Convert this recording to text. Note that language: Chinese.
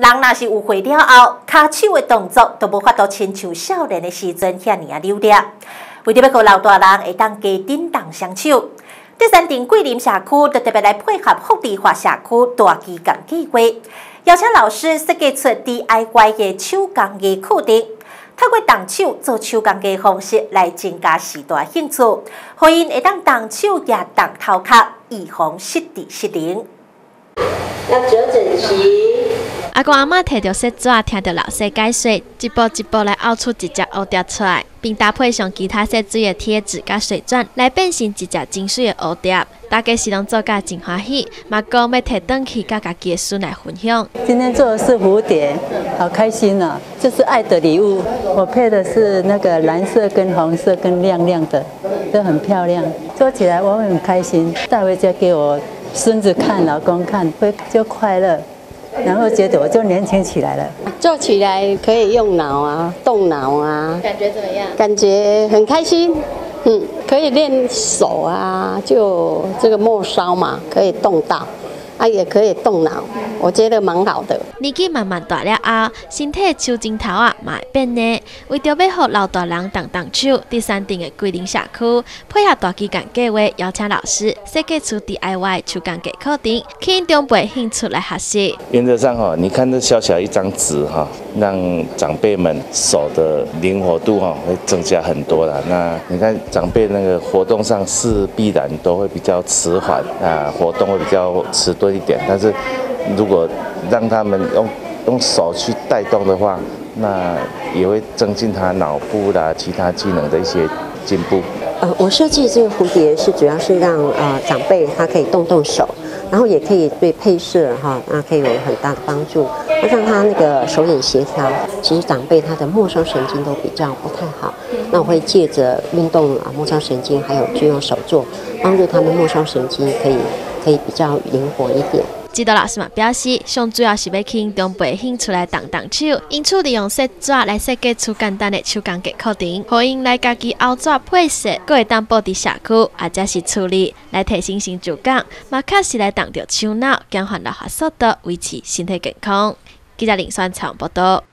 人若是有会了后，骹手的动作都无法度亲像少年的时阵遐尔流利。为着要互老大人会当加振动双手，第三镇桂林社区就特别来配合福利化社区大基工计划，邀请老师设计出 DIY 的手工艺课程，透过动手做手工艺方式来增加时代兴趣，互因会当动手也动头壳，预防失智失灵。 要折整齐。 阿公阿嬷摕着锡纸，听着老师解说，一步一步来凹出一只蝴蝶出来，并搭配上其他锡纸的贴纸甲水钻，来变成一只真水的蝴蝶。大家是拢做甲真欢喜，嘛讲要摕回去甲家己的孙来分享。 今天做的是蝴蝶，好开心啊！这是爱的礼物，我配的是那个蓝色跟红色跟亮亮的，都很漂亮。做起来我会很开心，带回家给我孙子看、老公看，会就快乐。然后觉得我就年轻起来了。 做起来可以用脑啊，动脑啊， 感觉怎么样？ 感觉很开心。可以练手啊，就这个末梢嘛，可以动到。也可以动脑，我觉得蛮好的。 年纪慢慢大了后，身体手指头嘛会变呢。为着要互老大人动手，第三镇的桂林社区配合大基工计划，邀请老师设计出 DIY 手工艺课程，吸引长辈兴趣来学习。 原则上你看这小小一张纸让长辈们手的灵活度会增加很多啦。那你看长辈那个活动上是必然都会比较迟缓活动会比较迟钝一点，但是如果让他们用手去带动的话，那也会增进他脑部啦、其他技能的一些进步。 我设计这个蝴蝶是主要是让长辈他可以动手，然后也可以对配色那可以有很大的帮助，让他那个手眼协调。其实长辈他的末梢神经都比较不太好，那我会借着运动末梢神经，还有就用手做，帮助他们末梢神经可以比较灵活一点。 指导老师嘛表示，上主要是要吸引长辈兴趣来动手，因此利用锡纸来设计出简单的手工艺课程，互因来家己凹纸配色，阁会当布伫社区，或者是处理来提升成就感，嘛确实来动着手脑，减缓老化速度，维持身体健康。记者林宣传报道。